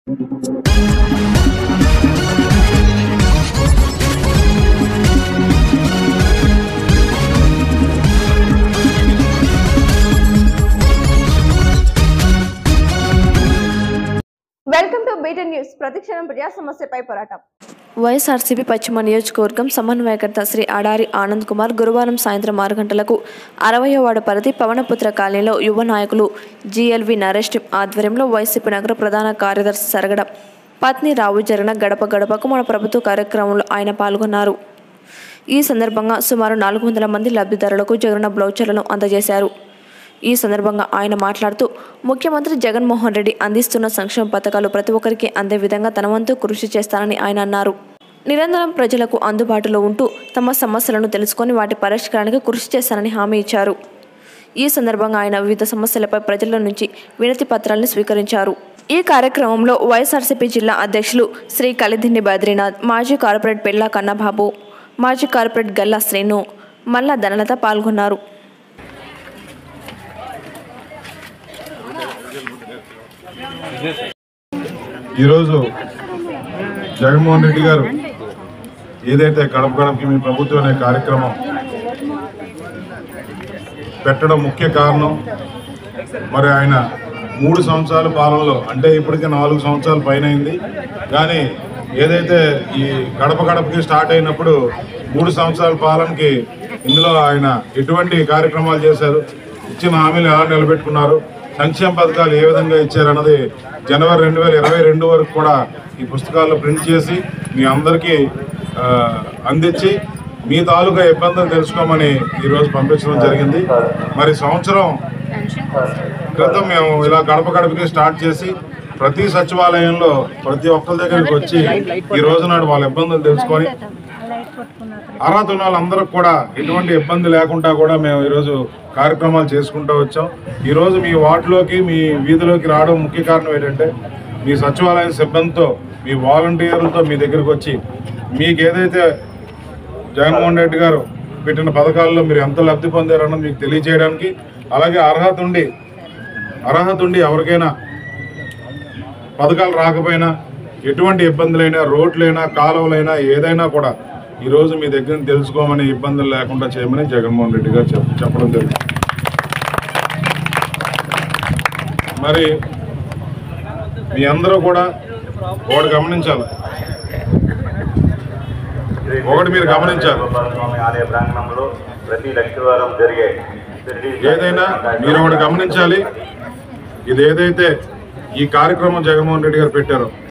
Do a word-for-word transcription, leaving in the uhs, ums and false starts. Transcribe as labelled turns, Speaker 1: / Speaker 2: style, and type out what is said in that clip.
Speaker 1: Welcome to beaten news. ప్రతిక్షణం ప్రజా సమస్యపై పోరాటం.
Speaker 2: వైఎస్ఆర్సీపీ పశ్చిమ నియోజకవర్గం సమన్వయకర్త శ్రీ అడారి ఆనంద్ కుమార్ గురువారం సాయంత్రం ఆరు గంటలకు అరవయో వార్డు పరిధి పవనపుత్ర కాలనీలో యువ నాయకులు జిఎల్వి నరేష్ ఆధ్వర్యంలో వైసీపీ నగర ప్రధాన కార్యదర్శి సరగడ పత్ని రావు జరిగిన గడప గడపకు మన ప్రభుత్వ కార్యక్రమంలో ఆయన పాల్గొన్నారు. ఈ సందర్భంగా సుమారు నాలుగు వందల మంది లబ్ధిదారులకు జగనన్న బ్లౌచర్లను అందజేశారు. ఈ సందర్భంగా ఆయన మాట్లాడుతూ ముఖ్యమంత్రి జగన్మోహన్ రెడ్డి అందిస్తున్న సంక్షేమ పథకాలు ప్రతి ఒక్కరికి అందే విధంగా తన వంతు కృషి చేస్తానని ఆయన అన్నారు. నిరంతరం ప్రజలకు అందుబాటులో ఉంటూ తమ సమస్యలను తెలుసుకొని వాటి పరిష్కారానికి కృషి చేస్తానని హామీ ఇచ్చారు. ఈ సందర్భంగా ఆయన వివిధ సమస్యలపై ప్రజల నుంచి వినతి పత్రాలను స్వీకరించారు. ఈ కార్యక్రమంలో వైఎస్ఆర్సీపీ జిల్లా అధ్యక్షులు శ్రీ కలిదిండి బద్రీనాథ్, మాజీ కార్పొరేట్ పెళ్లా కన్నబాబు, మాజీ కార్పొరేట్ గల్లా శ్రీను, మల్లా ధనలత పాల్గొన్నారు.
Speaker 3: ఈరోజు జగన్మోహన్ రెడ్డి గారు ఏదైతే గడప గడపకి మీ ప్రభుత్వం అనే కార్యక్రమం పెట్టడం ముఖ్య కారణం, మరి ఆయన మూడు సంవత్సరాల పాలనలో అంటే ఇప్పటికే నాలుగు సంవత్సరాల పైన అయింది. కానీ ఏదైతే ఈ గడప గడపకి స్టార్ట్ అయినప్పుడు మూడు సంవత్సరాల పాలనకి ఇందులో ఆయన ఎటువంటి కార్యక్రమాలు చేశారు, ఇచ్చిన హామీలు ఎలా నిలబెట్టుకున్నారు, సంక్షేమ పథకాలు ఏ విధంగా ఇచ్చారన్నది జనవరి రెండు వేల ఇరవై రెండు వరకు కూడా ఈ పుస్తకాల్లో ప్రింట్ చేసి మీ అందరికీ అందించి మీ తాలూకా ఇబ్బందులు తెలుసుకోమని ఈరోజు పంపించడం జరిగింది. మరి సంవత్సరం క్రితం మేము ఇలా గడప గడపకి స్టార్ట్ చేసి ప్రతి సచివాలయంలో ప్రతి ఒక్కరి దగ్గరికి వచ్చి ఈ రోజు నాడు వాళ్ళ ఇబ్బందులు తెలుసుకొని అర్హత ఉన్న వాళ్ళందరికి కూడా ఎటువంటి ఇబ్బంది లేకుండా కూడా మేము ఈరోజు కార్యక్రమాలు చేసుకుంటూ వచ్చాం. ఈరోజు మీ వార్డులోకి మీ వీధిలోకి రావడం ముఖ్య కారణం ఏంటంటే మీ సచివాలయం సిబ్బందితో మీ వాలంటీర్లతో మీ దగ్గరికి వచ్చి మీకు ఏదైతే జగన్మోహన్ రెడ్డి గారు పెట్టిన పథకాల్లో మీరు ఎంత లబ్ధి పొందారన్నది మీకు తెలియజేయడానికి, అలాగే అర్హత ఉండి అర్హత ఉండి ఎవరికైనా పథకాలు రాకపోయినా ఎటువంటి ఇబ్బందులైనా రోడ్లైనా కాలువలైనా ఏదైనా కూడా ఈరోజు మీ దగ్గర తెలుసుకోమని ఇబ్బందులు లేకుండా చేయమని జగన్మోహన్ రెడ్డి గారు చెప్పడం జరిగింది. మరి మీ అందరూ కూడా ఒకటి గమనించాలి ఒకటి మీరు గమనించాలి ఏదైనా మీరు ఒకటి గమనించాలి. ఇది ఏదైతే ఈ కార్యక్రమం జగన్మోహన్ రెడ్డి గారు పెట్టారో